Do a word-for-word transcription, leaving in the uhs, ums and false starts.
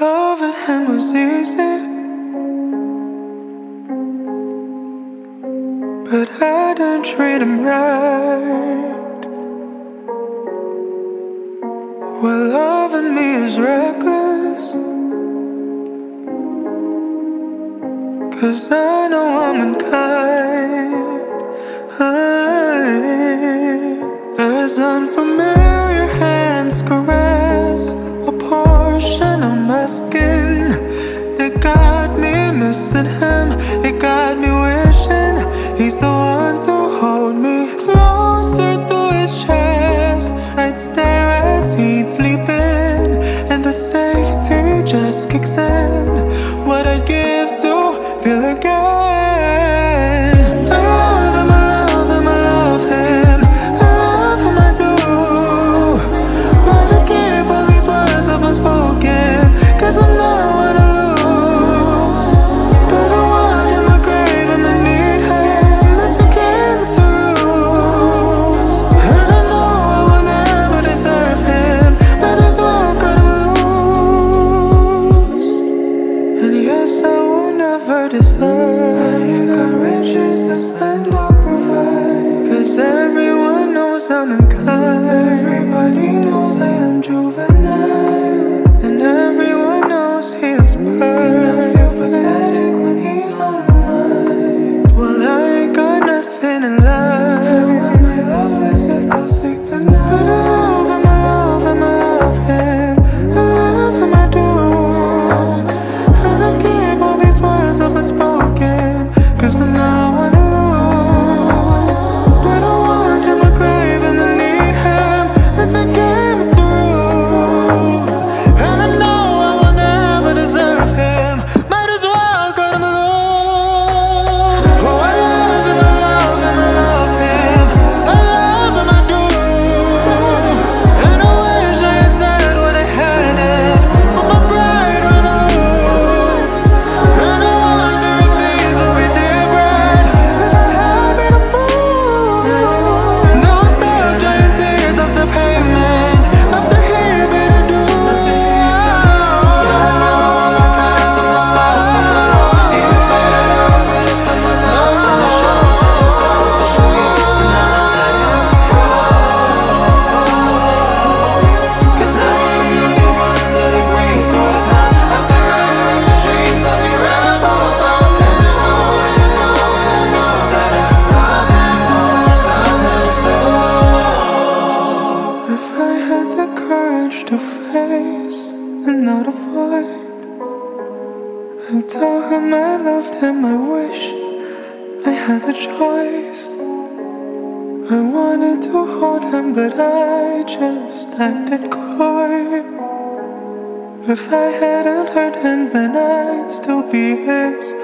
Loving him was easy, but I didn't treat him right. Well, loving me is reckless, 'cause I know I'm unkind. As unfamiliar hands caress a portion of my skin, it got me missing him. It got me wishing he's the one to hold me closer to his chest. I'd stare as he'd sleep in, and the safety just kicks in. What I'd give to feel again. I love him, I love him, I love him. I love him, I do. But I keep all these words of unspoken, 'cause I'm not what I lose. But I want him, I crave him, I need him. That's the game, it's a ruse. And I know I will never deserve him. Might as well cut him loose. And yes, I will never deserve him. Got riches to spend or provide, 'cause everyone knows I'm unkind. Everybody knows I am juvenile, and everyone knows he is perfect. I feel pathetic when he's on my mind. Well, I ain't got nothing in life. Why am I loveless and lovesick tonight? But I love him, I love him, I love him. I love him, I do. And I keep all these words of unspoken, 'cause I'm not one to lose. But I want him, I crave him, I need him. It's a game, it's a rules. And I know I will never deserve him. Might as well cut him loose. Oh, I love him, I love him, I love him. I love him, I do. And I wish I had said what I hadn't, but my pride ran loose. And I wonder if things will be different if I had made a move. Now I'm stuck drying tears off the pavement after he made a do. If I had the courage to face and not avoid, I'd tell him I loved him. I wish I had the choice. I wanted to hold him, but I just acted coy. If I hadn't hurt him, then I'd still be his.